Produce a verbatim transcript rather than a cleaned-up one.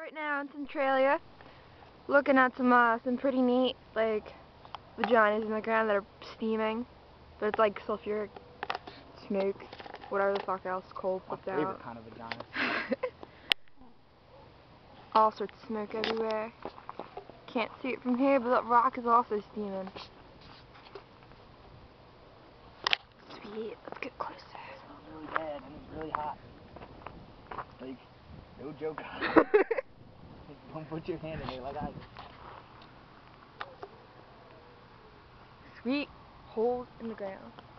Right now in Centralia, looking at some uh, some pretty neat like vaginas in the ground that are steaming, but it's like sulfuric smoke, whatever the fuck else coal puts out. My favorite kind of vagina. All sorts of smoke everywhere. Can't see it from here, but that rock is also steaming. Sweet, let's get closer. It smells really bad and it's really hot. Like, no joke. Don't put your hand in there like I did. Sweet holes in the ground.